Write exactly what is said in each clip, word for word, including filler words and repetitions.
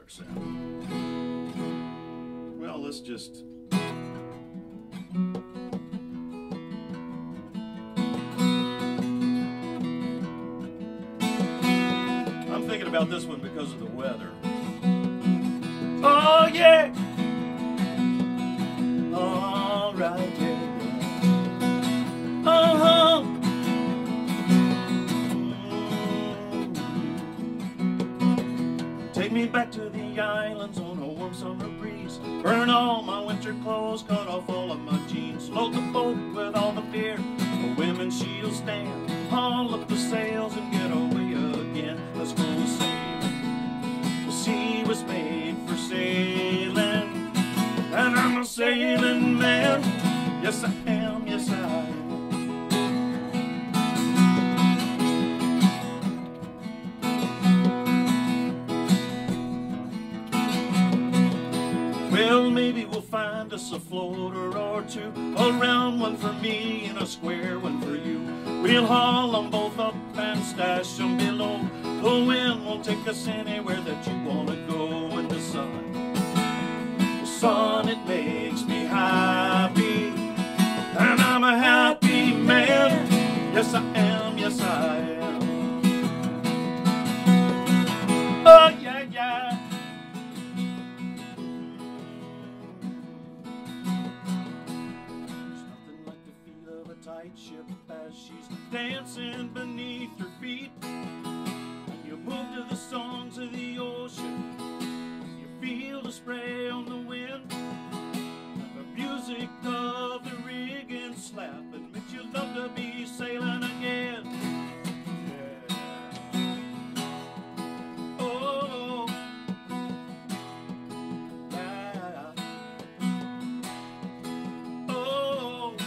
lyrics at? Well, let's just... I'm thinking about this one because of the weather. Oh, yeah! All right, yeah. Uh-huh. Take me back to the islands on a warm summer breeze. Burn all my winter clothes, cut off all of my jeans. Float the boat with all the beer, the women's she'll stand. Haul up the sails and get away again. Let's go sailing. The sea was made for sailing, and I'm a sailing man. Yes, I am, yes, I am. Well, maybe we'll find us a floater or two, a round one for me and a square one for you. We'll haul them both up and stash them below. The wind won't take us anywhere that you want to go. In the sun, the sun, it makes me happy, and I'm a happy man. Yes, I am, yes, I am. Oh, yeah, yeah. Tight ship as she's dancing beneath her feet. You move to the songs of the ocean, you feel the spray on the wind, the music of the rigging slap, and makes you love to be sailing again. Yeah. Oh, yeah. Oh,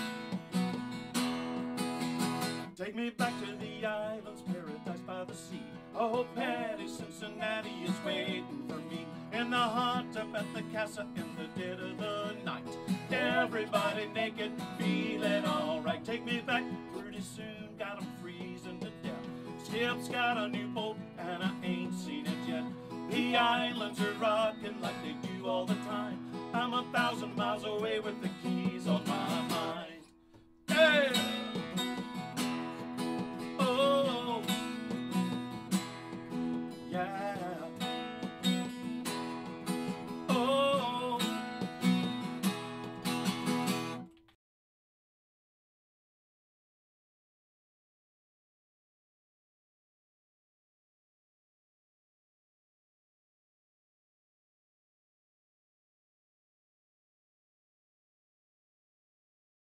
take me back to the islands, paradise by the sea. Oh, Patty, Cincinnati is waiting for me. In the hot tub at the casa in the dead of the night. Everybody naked, feeling alright. Take me back pretty soon, got 'em freezing to death. Skip's got a new boat and I ain't seen it yet. The islands are rocking like they do all the time. I'm a thousand miles away with the keys on my